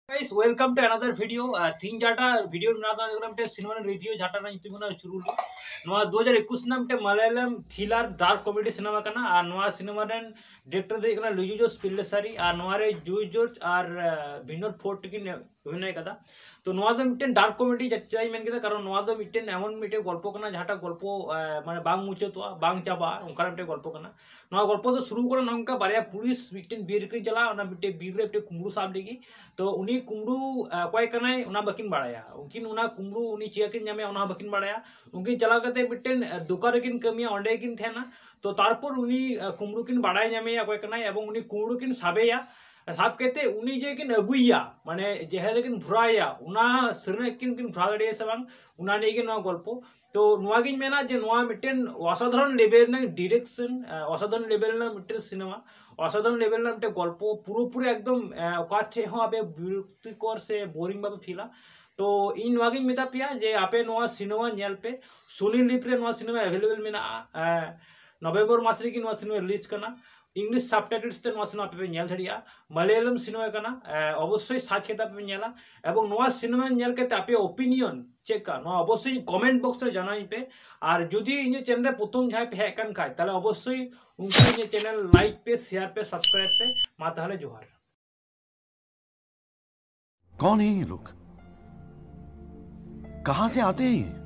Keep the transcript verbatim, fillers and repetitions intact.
Guys, welcome to another video. तीन जाटा video बना था अगर हम टे सिनेमा रिव्यू जाटा ना इतने बना शुरू लो। नवा दो हज़ार इक्कीस नाम टे Malayalam thriller dark comedy cinema का ना आर नवा सिनेमा रेन डायरेक्टर देखना लुइजो जोस पिल्लेसारी आर नवारे जूई जॉर्ज आर विनोद फोर्ट की अभिनय कदा तो नवा दो मिट्टन डार्क कॉमेडी जच्चाई मेन किदा कारण नवा दो मिट्टन एमन मिट्टे गल्पो कना जहाटा गल्पो माने बांग मुचातोआ बांग चाबा उनका मिट्टे गल्पो कना नवा गल्पो तो शुरू करा नंका बारिया पुलिस मिट्टन बीर के चला उना मिट्टे बीर रे मिट्टे कुमड़ू साब लेगी तो उनी कुमड़ू कोई कनाय उना बकिन बाड़ाया उनकिन उना कुमड़ू उनी चिया किन जामे उना बकिन बाड़ाया उनकिन चला कते मिट्टन दुकान किन कमिया ओंडे किन थेना तो तारपर उनी कुमड़ू किन बाड़ाय जामे कोई कनाय एवं उनी कुमड़ू किन साबेया साब कहते उनी जे किन अगुइया माने जेहले किन भुराया उना सरने किन किन भुरा दड़े से बांग उना ने किन नवा गल्पो तो नवा गिन मेना जे नवा मिट्टन असाधारण लेवल ना डायरेक्शन असाधारण लेवल ना मिट्टन सिनेमा असाधारण लेवल ना मिट्टन गल्पो पूरा पूरा एकदम ओकाथे हो आबे बिरक्तिकर से बोरिंग बाबे फीला तो इन नवा गिन मेता पिया जे आपे नवा सिनेमा नेल पे सोनी लिव रे नवा सिनेमा अवेलेबल मेना नवंबर मास रे की नवा सिनेमा रिलीज करना इंग्लिश सबटाइटल्स ते नवा सिनेमा पे नेल धड़िया मलयालम सिनेमा कना अवश्य साथ केता पे नेला एवं नवा सिनेमा नेल केते आपे ओपिनियन चेक का नवा अवश्य कमेंट बॉक्स रे जानाई पे और जदी इन चैनल प्रथम जाय पे हेकन खाय ताले अवश्य उनको इन चैनल लाइक पे शेयर पे सब्सक्राइब पे मा ताहले जोहार। कौन है ये लोग, कहां से आते हैं ये?